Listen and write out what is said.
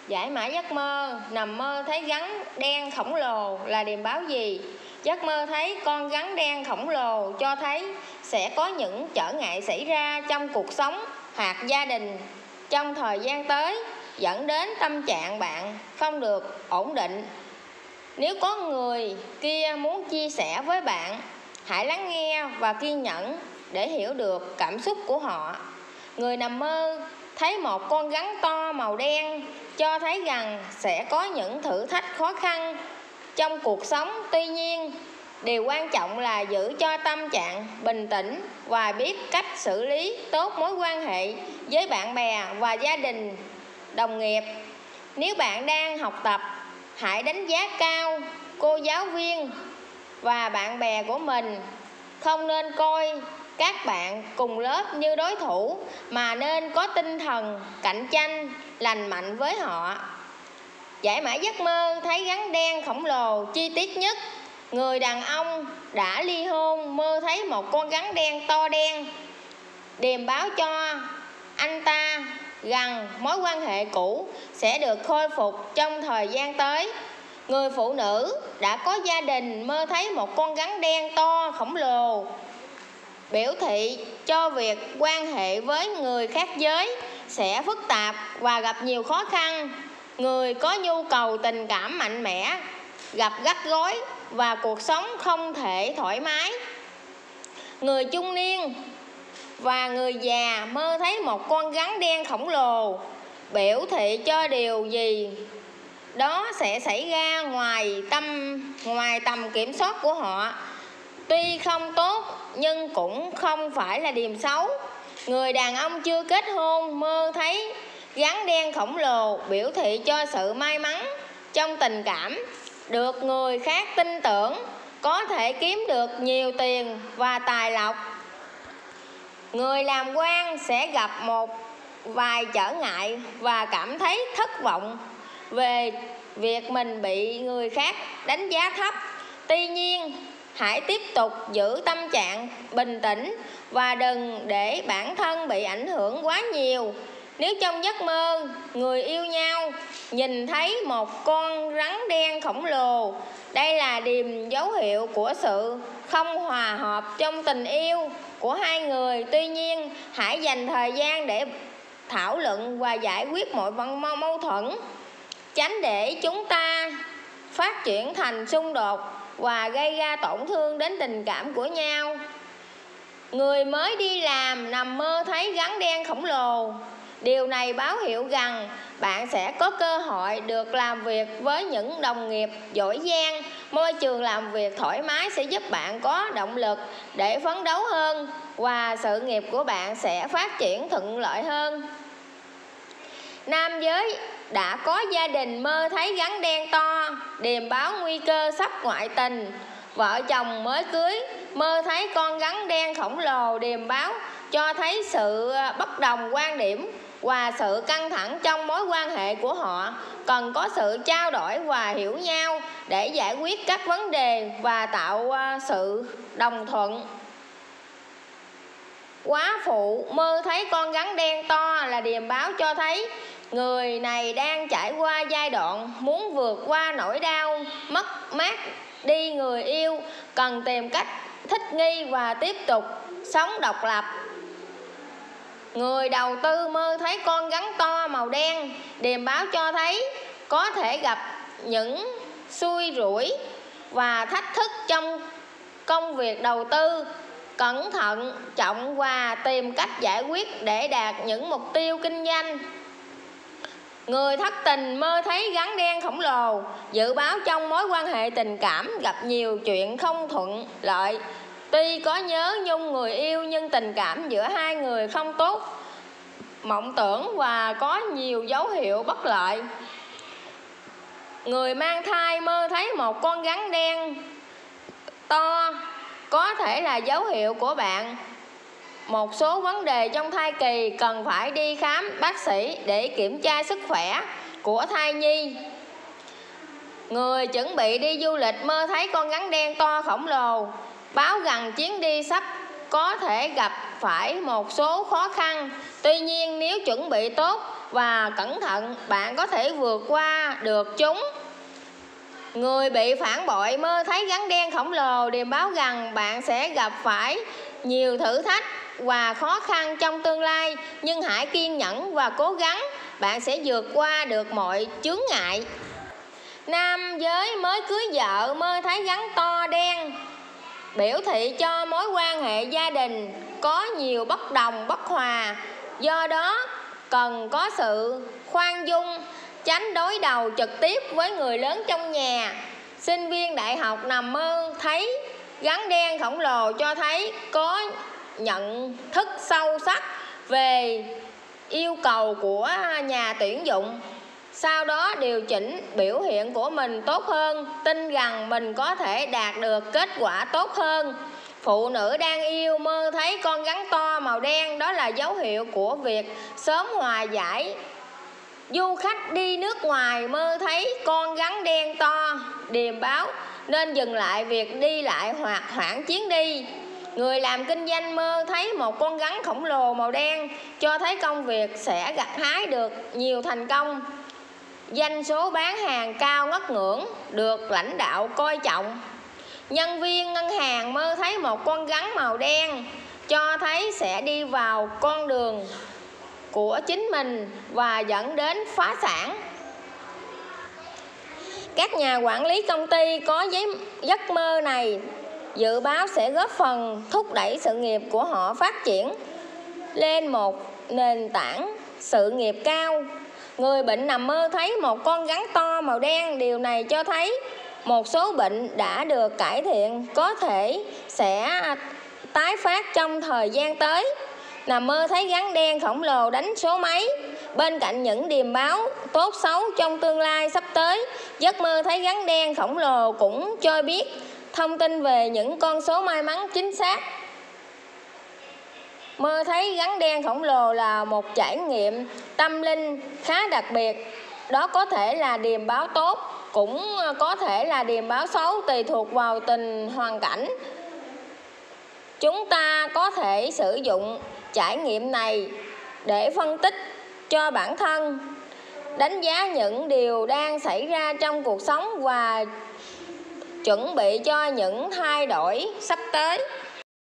Giải mã giấc mơ, nằm mơ thấy rắn đen khổng lồ là điềm báo gì? Giấc mơ thấy con rắn đen khổng lồ cho thấy sẽ có những trở ngại xảy ra trong cuộc sống hoặc gia đình trong thời gian tới, dẫn đến tâm trạng bạn không được ổn định. Nếu có người kia muốn chia sẻ với bạn, hãy lắng nghe và kiên nhẫn để hiểu được cảm xúc của họ. Người nằm mơ thấy một con rắn to màu đen cho thấy rằng sẽ có những thử thách khó khăn trong cuộc sống. Tuy nhiên, điều quan trọng là giữ cho tâm trạng bình tĩnh và biết cách xử lý tốt mối quan hệ với bạn bè và gia đình, đồng nghiệp. Nếu bạn đang học tập, hãy đánh giá cao cô giáo viên và bạn bè của mình. Không nên coi các bạn cùng lớp như đối thủ, mà nên có tinh thần cạnh tranh lành mạnh với họ. Giải mã giấc mơ thấy rắn đen khổng lồ chi tiết nhất. Người đàn ông đã ly hôn mơ thấy một con rắn đen to đen, điềm báo cho anh ta rằng mối quan hệ cũ sẽ được khôi phục trong thời gian tới. Người phụ nữ đã có gia đình mơ thấy một con rắn đen to khổng lồ, biểu thị cho việc quan hệ với người khác giới sẽ phức tạp và gặp nhiều khó khăn. Người có nhu cầu tình cảm mạnh mẽ gặp rắc rối và cuộc sống không thể thoải mái. Người trung niên và người già mơ thấy một con rắn đen khổng lồ, biểu thị cho điều gì đó sẽ xảy ra ngoài tầm kiểm soát của họ. Tuy không tốt nhưng cũng không phải là điềm xấu. Người đàn ông chưa kết hôn mơ thấy rắn đen khổng lồ, biểu thị cho sự may mắn trong tình cảm, được người khác tin tưởng, có thể kiếm được nhiều tiền và tài lộc. Người làm quan sẽ gặp một vài trở ngại và cảm thấy thất vọng về việc mình bị người khác đánh giá thấp. Tuy nhiên, hãy tiếp tục giữ tâm trạng bình tĩnh và đừng để bản thân bị ảnh hưởng quá nhiều. Nếu trong giấc mơ người yêu nhau nhìn thấy một con rắn đen khổng lồ, đây là điềm dấu hiệu của sự không hòa hợp trong tình yêu của hai người. Tuy nhiên, hãy dành thời gian để thảo luận và giải quyết mọi mâu thuẫn, tránh để chúng ta phát triển thành xung đột và gây ra tổn thương đến tình cảm của nhau. Người mới đi làm nằm mơ thấy rắn đen khổng lồ. Điều này báo hiệu rằng bạn sẽ có cơ hội được làm việc với những đồng nghiệp giỏi giang. Môi trường làm việc thoải mái sẽ giúp bạn có động lực để phấn đấu hơn và sự nghiệp của bạn sẽ phát triển thuận lợi hơn. Nam giới đã có gia đình mơ thấy rắn đen to, điềm báo nguy cơ sắp ngoại tình. Vợ chồng mới cưới mơ thấy con rắn đen khổng lồ, điềm báo cho thấy sự bất đồng quan điểm và sự căng thẳng trong mối quan hệ của họ. Cần có sự trao đổi và hiểu nhau để giải quyết các vấn đề và tạo sự đồng thuận. Quá phụ mơ thấy con rắn đen to là điềm báo cho thấy người này đang trải qua giai đoạn muốn vượt qua nỗi đau mất mát đi người yêu, cần tìm cách thích nghi và tiếp tục sống độc lập. Người đầu tư mơ thấy con rắn to màu đen, điềm báo cho thấy có thể gặp những xui rủi và thách thức trong công việc đầu tư. Cẩn thận trọng và tìm cách giải quyết để đạt những mục tiêu kinh doanh. Người thất tình mơ thấy rắn đen khổng lồ, dự báo trong mối quan hệ tình cảm gặp nhiều chuyện không thuận lợi. Tuy có nhớ nhung người yêu nhưng tình cảm giữa hai người không tốt, mộng tưởng và có nhiều dấu hiệu bất lợi. Người mang thai mơ thấy một con rắn đen to, có thể là dấu hiệu của bạn một số vấn đề trong thai kỳ, cần phải đi khám bác sĩ để kiểm tra sức khỏe của thai nhi. Người chuẩn bị đi du lịch mơ thấy con rắn đen to khổng lồ, báo rằng chuyến đi sắp có thể gặp phải một số khó khăn. Tuy nhiên, nếu chuẩn bị tốt và cẩn thận, bạn có thể vượt qua được chúng. Người bị phản bội mơ thấy rắn đen khổng lồ điềm báo rằng bạn sẽ gặp phải nhiều thử thách và khó khăn trong tương lai, nhưng hãy kiên nhẫn và cố gắng, bạn sẽ vượt qua được mọi chướng ngại. Nam giới mới cưới vợ mơ thấy rắn to đen biểu thị cho mối quan hệ gia đình có nhiều bất đồng bất hòa, do đó cần có sự khoan dung, tránh đối đầu trực tiếp với người lớn trong nhà. Sinh viên đại học nằm mơ thấy rắn đen khổng lồ cho thấy có nhận thức sâu sắc về yêu cầu của nhà tuyển dụng, sau đó điều chỉnh biểu hiện của mình tốt hơn, tin rằng mình có thể đạt được kết quả tốt hơn. Phụ nữ đang yêu mơ thấy con rắn to màu đen, đó là dấu hiệu của việc sớm hòa giải. Du khách đi nước ngoài mơ thấy con rắn đen to điềm báo nên dừng lại việc đi lại hoặc hoãn chuyến đi. Người làm kinh doanh mơ thấy một con rắn khổng lồ màu đen cho thấy công việc sẽ gặt hái được nhiều thành công. Doanh số bán hàng cao ngất ngưỡng, được lãnh đạo coi trọng. Nhân viên ngân hàng mơ thấy một con rắn màu đen cho thấy sẽ đi vào con đường của chính mình và dẫn đến phá sản. Các nhà quản lý công ty có giấc mơ này dự báo sẽ góp phần thúc đẩy sự nghiệp của họ phát triển lên một nền tảng sự nghiệp cao. Người bệnh nằm mơ thấy một con rắn to màu đen, điều này cho thấy một số bệnh đã được cải thiện có thể sẽ tái phát trong thời gian tới. Nằm mơ thấy rắn đen khổng lồ đánh số mấy. Bên cạnh những điềm báo tốt xấu trong tương lai sắp tới, giấc mơ thấy rắn đen khổng lồ cũng cho biết thông tin về những con số may mắn chính xác. Mơ thấy rắn đen khổng lồ là một trải nghiệm tâm linh khá đặc biệt. Đó có thể là điềm báo tốt, cũng có thể là điềm báo xấu, tùy thuộc vào hoàn cảnh. Chúng ta có thể sử dụng trải nghiệm này để phân tích cho bản thân, đánh giá những điều đang xảy ra trong cuộc sống và chuẩn bị cho những thay đổi sắp tới.